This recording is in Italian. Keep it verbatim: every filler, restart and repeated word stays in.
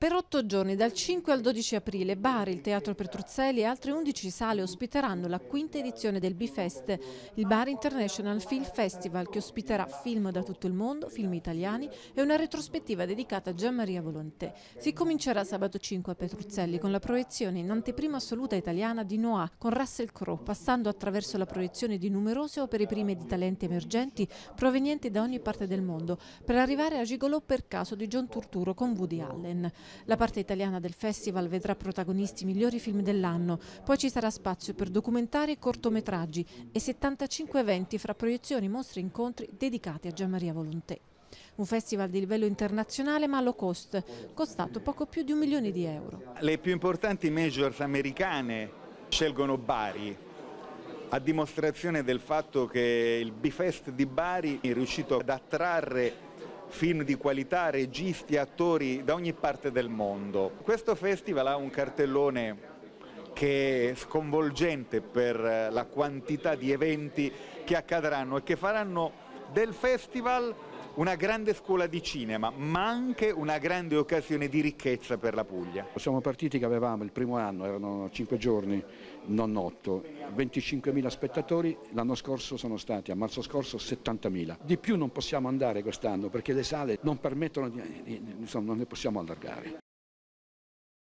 Per otto giorni, dal cinque al dodici aprile, Bari, il Teatro Petruzzelli e altre undici sale ospiteranno la quinta edizione del B-Fest, il Bari International Film Festival, che ospiterà film da tutto il mondo, film italiani e una retrospettiva dedicata a Gian Maria Volonté. Si comincerà sabato cinque a Petruzzelli con la proiezione in anteprima assoluta italiana di Noah con Russell Crowe, passando attraverso la proiezione di numerose opere prime di talenti emergenti provenienti da ogni parte del mondo, per arrivare a Gigolò per caso di John Turturro con Woody Allen. La parte italiana del festival vedrà protagonisti i migliori film dell'anno, poi ci sarà spazio per documentari e cortometraggi e settantacinque eventi fra proiezioni, mostre e incontri dedicati a Gian Maria Volonté. Un festival di livello internazionale ma low cost, costato poco più di un milione di euro. Le più importanti majors americane scelgono Bari, a dimostrazione del fatto che il B-Fest di Bari è riuscito ad attrarre film di qualità, registi, attori da ogni parte del mondo. Questo festival ha un cartellone che è sconvolgente per la quantità di eventi che accadranno e che faranno del festival una grande scuola di cinema, ma anche una grande occasione di ricchezza per la Puglia. Siamo partiti che avevamo il primo anno, erano cinque giorni, non otto, venticinquemila spettatori, l'anno scorso sono stati, a marzo scorso, settantamila. Di più non possiamo andare quest'anno perché le sale non permettono, di, insomma non ne possiamo allargare.